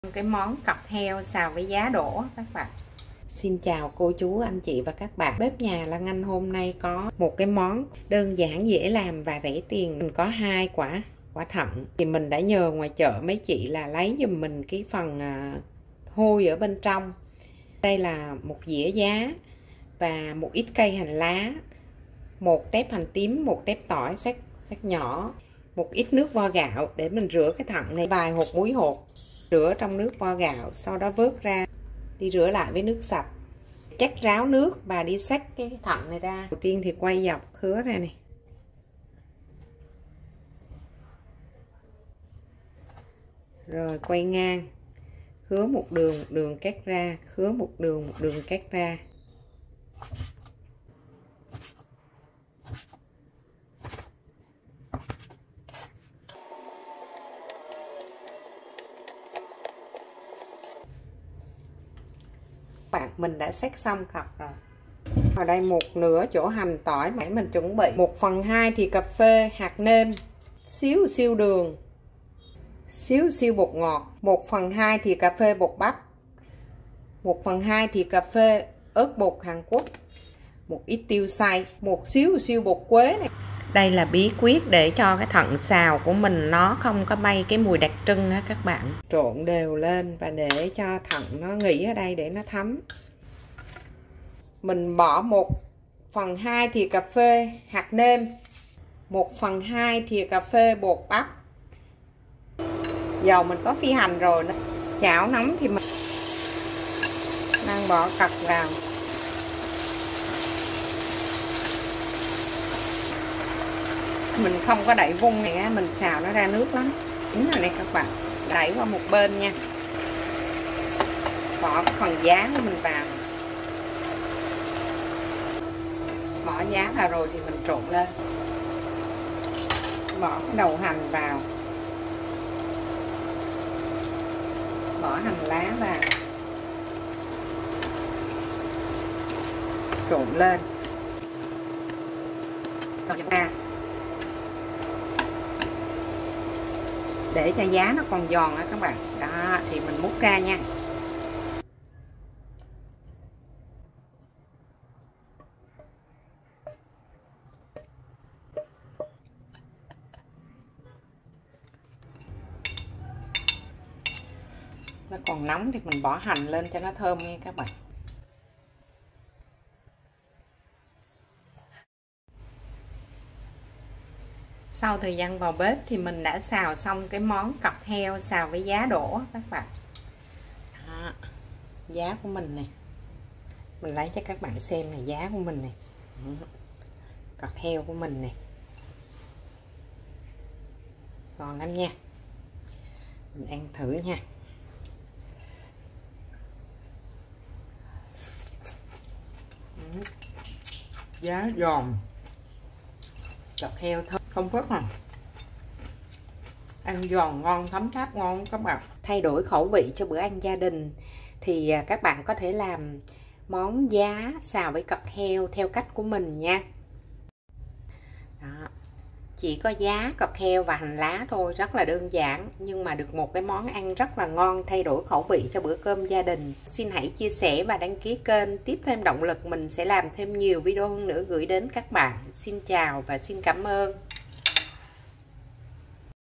Cái món cọc heo xào với giá đỗ các bạn. Xin chào cô chú anh chị và các bạn. Bếp nhà Lan Anh hôm nay có một cái món đơn giản dễ làm và rẻ tiền. Mình có 2 quả thận thì mình đã nhờ ngoài chợ mấy chị là lấy giùm mình cái phần hôi ở bên trong. Đây là một dĩa giá và một ít cây hành lá, một tép hành tím, một tép tỏi sắc nhỏ, một ít nước vo gạo để mình rửa cái thận này, vài hột muối hột rửa trong nước vo gạo, sau đó vớt ra đi rửa lại với nước sạch, chắc ráo nước và đi xách cái thận này ra. Đầu tiên thì quay dọc khứa ra này, rồi quay ngang, khứa một đường cắt ra, khứa một đường cắt ra. Bạn mình đã xắt xong cọc rồi. Ở đây một nửa chỗ hành tỏi mà mình chuẩn bị, 1/2 thì cà phê hạt nêm, xíu đường, xíu bột ngọt, 1/2 thì cà phê bột bắp, 1/2 thì cà phê ớt bột Hàn Quốc, một ít tiêu xay, một xíu bột quế này. Đây là bí quyết để cho cái thận xào của mình nó không có bay cái mùi đặc trưng á các bạn. Trộn đều lên và để cho thận nó nghỉ ở đây để nó thấm. Mình bỏ 1/2 thìa cà phê hạt nêm, 1/2 thìa cà phê bột bắp. Dầu mình có phi hành rồi đó. Chảo nóng thì mình đang bỏ cọc vào. Mình không có đậy vung này, mình xào nó ra nước lắm. Đúng rồi này các bạn, đẩy qua một bên nha. Bỏ cái phần giá của mình vào. Bỏ giá vào rồi thì mình trộn lên. Bỏ cái đầu hành vào. Bỏ hành lá vào. Trộn lên. Rồi ra. Để cho giá nó còn giòn á các bạn. Đó thì mình múc ra nha. Nó còn nóng thì mình bỏ hành lên cho nó thơm nha các bạn. Sau thời gian vào bếp thì mình đã xào xong cái món cọc heo xào với giá đỗ các bạn. Đó, giá của mình này, mình lấy cho các bạn xem này, giá của mình này, cọc heo của mình này, ngon lắm nha. Mình ăn thử nha. Giá giòn, cọc heo thơm không phức à, ăn giòn ngon, thấm tháp ngon các bạn. Thay đổi khẩu vị cho bữa ăn gia đình thì các bạn có thể làm món giá xào với cọc heo theo cách của mình nha. Đó. Chỉ có giá, cọc heo và hành lá thôi, rất là đơn giản nhưng mà được một cái món ăn rất là ngon, thay đổi khẩu vị cho bữa cơm gia đình. Xin hãy chia sẻ và đăng ký kênh, tiếp thêm động lực mình sẽ làm thêm nhiều video hơn nữa gửi đến các bạn. Xin chào và xin cảm ơn.